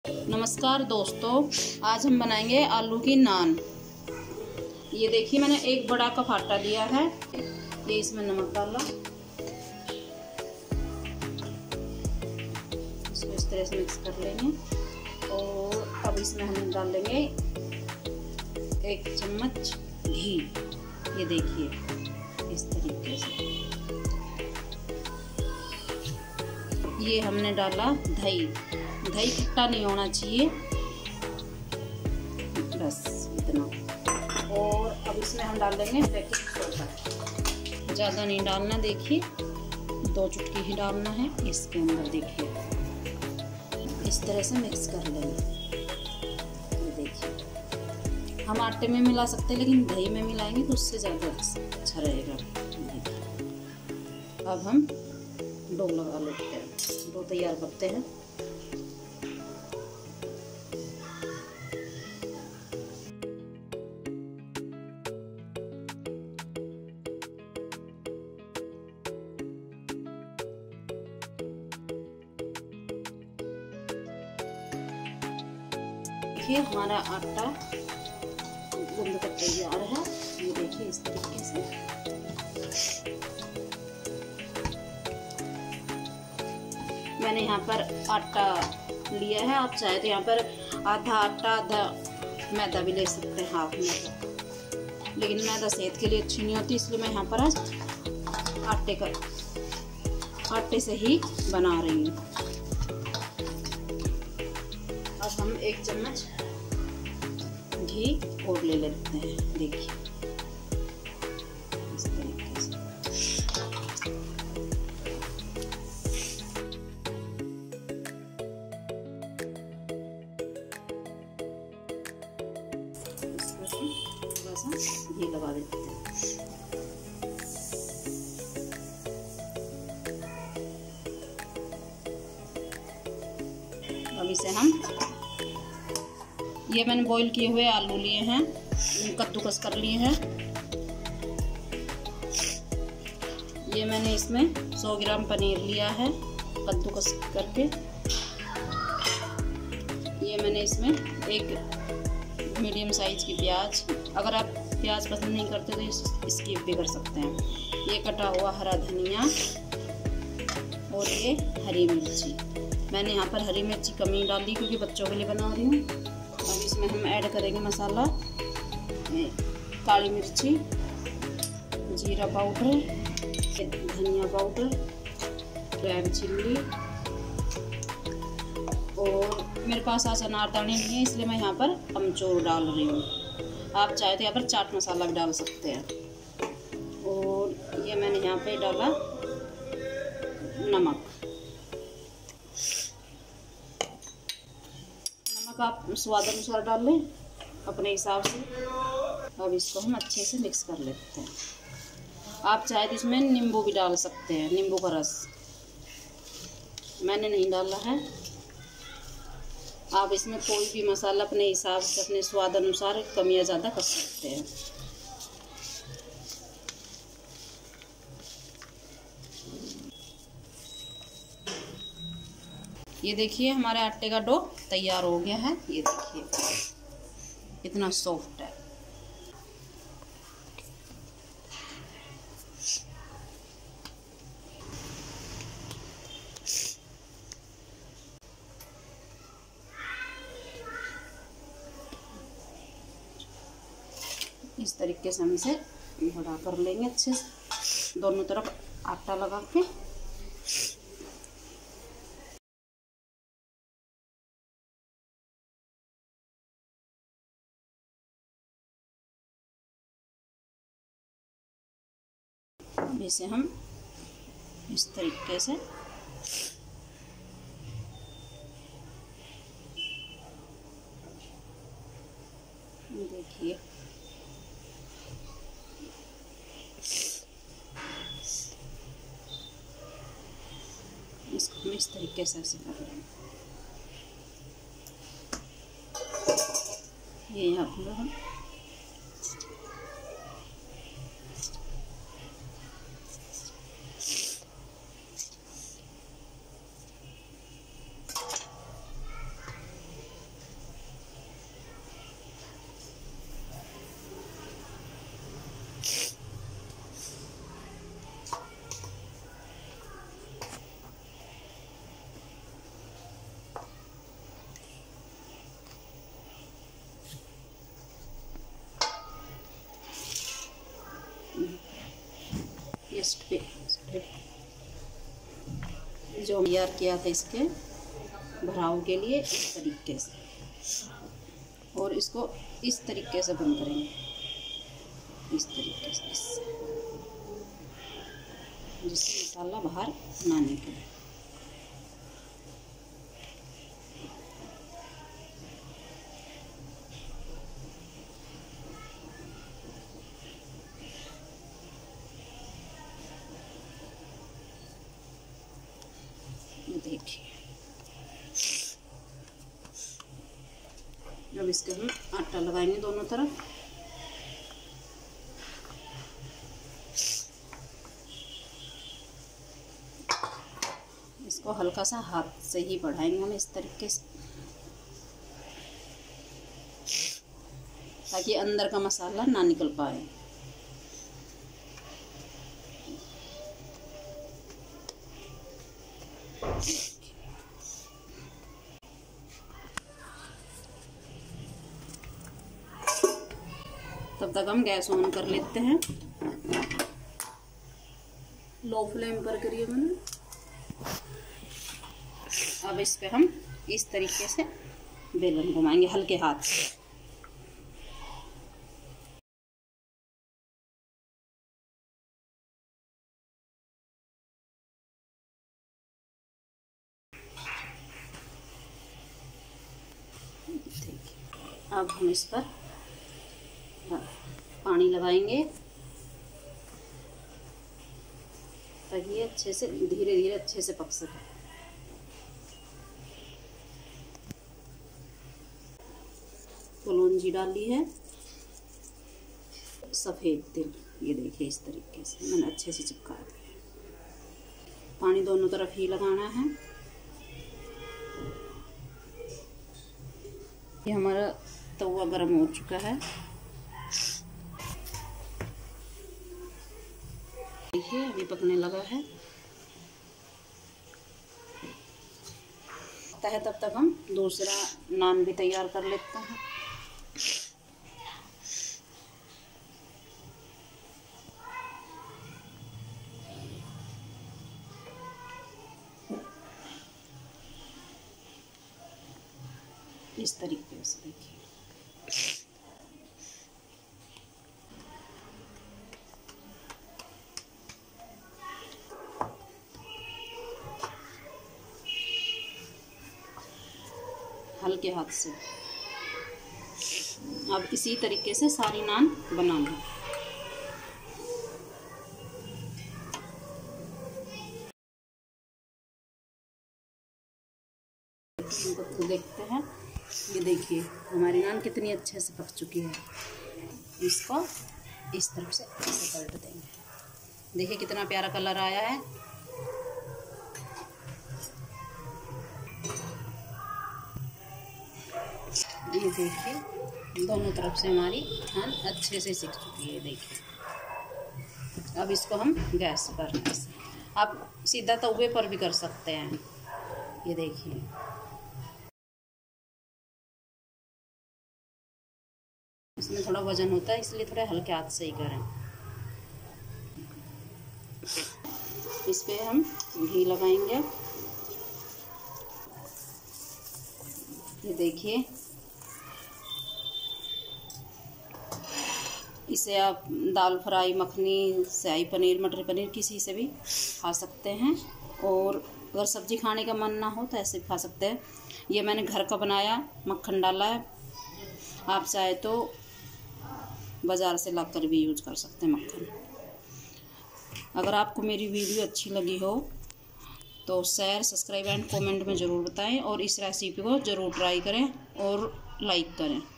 नमस्कार दोस्तों, आज हम बनाएंगे आलू की नान। ये देखिए, मैंने एक बड़ा कप आटा लिया है। ये इसमें नमक डाला, इसको इस तरह से मिक्स कर लेंगे। और अब इसमें हम डाल लेंगे 1 चम्मच घी। ये देखिए इस तरीके से। ये हमने डाला दही खट्टा नहीं होना चाहिए, बस इतना। और अब इसमें हम डाल देंगे बेकिंग सोडा। ज़्यादा नहीं डालना, देखिए 2 चुटकी ही डालना है इसके अंदर। देखिए इस तरह से मिक्स कर लेंगे। ये देखिए, हम आटे में मिला सकते हैं, लेकिन दही में मिलाएंगे तो उससे ज़्यादा अच्छा रहेगा। अब हम डो लगा लेते हैं, डो तैयार करते हैं। देखिए हमारा आटा गूंद कर तैयार है। ये देखिए इस तरीके से। मैंने यहाँ पर आटा लिया है, आप चाहे तो यहाँ पर आधा आटा आधा मैदा भी ले सकते हैं, हाफ मैदा। लेकिन मैदा सेहत के लिए अच्छी नहीं होती, इसलिए मैं यहाँ पर आज आटे से ही बना रही हूँ। अब हम 1 चम्मच घी और ले लेते हैं। देखिए इस तरीके से। थोड़ा सा घी लगा देते हैं। अब इसे हम, ये मैंने बॉईल किए हुए आलू लिए हैं, कद्दूकस कर लिए हैं। ये मैंने इसमें 100 ग्राम पनीर लिया है कद्दूकस करके। ये मैंने इसमें एक मीडियम साइज की प्याज, अगर आप प्याज पसंद नहीं करते तो स्किप भी कर सकते हैं। ये कटा हुआ हरा धनिया और ये हरी मिर्ची। मैंने यहाँ पर हरी मिर्ची कम ही डाली क्योंकि बच्चों के लिए बना रही हूँ। अब इसमें हम ऐड करेंगे मसाला, काली मिर्ची, जीरा पाउडर, धनिया पाउडर, रेड चिल्ली। और मेरे पास आज अनारदाने नहीं है, इसलिए मैं यहाँ पर अमचूर डाल रही हूँ। आप चाहे तो यहाँ पर चाट मसाला भी डाल सकते हैं। और ये मैंने यहाँ पे डाला नमक। आप स्वाद अनुसार डाल लें अपने हिसाब से। अब इसको हम अच्छे से मिक्स कर लेते हैं। आप चाहे तो इसमें नींबू भी डाल सकते हैं, नींबू का रस। मैंने नहीं डाला है। आप इसमें कोई भी मसाला अपने हिसाब से, अपने स्वाद अनुसार कम या ज़्यादा कर सकते हैं। ये देखिए हमारे आटे का डो तैयार हो गया है। ये देखिए कितना सॉफ्ट है। इस तरीके से हम इसे बड़ा कर लेंगे अच्छे से, दोनों तरफ आटा लगा के। इसे हम इस तरीके से देखिए, इसको हम इस तरीके से ऐसे कर लेंगे। ये यहाँ पर हम तैयार किया था इसके भराव के लिए, इस तरीके से। और इसको इस तरीके से बंद करेंगे, इस तरीके से, जिससे मसाला बाहर ना निकले। देखिए, अब इसके हम आटा लगाएंगे दोनों तरफ। इसको हल्का सा हाथ से ही बढ़ाएंगे हम इस तरीके से, ताकि अंदर का मसाला ना निकल पाए। तब तक हम गैस ऑन कर लेते हैं। लो फ्लेम पर करिए मैंने। अब इस पे हम इस तरीके से बेलन घुमाएंगे हल्के हाथ से। अब हम इस पर पानी लगाएंगे ताकि ये अच्छे से धीरे धीरे अच्छे से पक सके। कलौंजी डाली है, सफ़ेद तिल, ये देखिए इस तरीके से मैंने अच्छे से चिपका दिया। पानी दोनों तरफ ही लगाना है। ये हमारा तवा गर्म हो चुका है। देखिए अभी पकने लगा है। तब तक हम दूसरा नान भी तैयार कर लेते हैं। इस तरीके से देखिए। हल्के हाथ से। अब इसी तरीके से सारी नान बनाना। तो देखते हैं, ये देखिए हमारी नान कितनी अच्छे से पक चुकी है। इसको इस तरफ से ऐसे पलट देंगे। देखिए कितना प्यारा कलर आया है। ये देखिए दोनों तरफ से हमारी नान अच्छे से सिक चुकी है। देखिए अब इसको हम गैस पर, आप सीधा तवे पर भी कर सकते हैं। ये देखिए इसमें थोड़ा वजन होता है, इसलिए थोड़े हल्के हाथ से ही करें। इस पे हम घी लगाएंगे। ये देखिए, इसे आप दाल फ्राई, मखनी, शाही पनीर, मटर पनीर किसी से भी खा सकते हैं। और अगर सब्जी खाने का मन ना हो तो ऐसे भी खा सकते हैं। ये मैंने घर का बनाया, मक्खन डाला है। आप चाहे तो बाज़ार से लाकर भी यूज कर सकते हैं मक्खन। अगर आपको मेरी वीडियो अच्छी लगी हो तो शेयर, सब्सक्राइब एंड कमेंट में ज़रूर बताएं। और इस रेसिपी को ज़रूर ट्राई करें और लाइक करें।